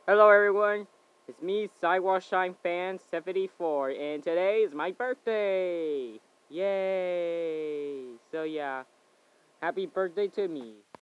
Hello everyone, it's me, Sidewalk Shine Fan 74, and today is my birthday! Yay! So yeah, happy birthday to me.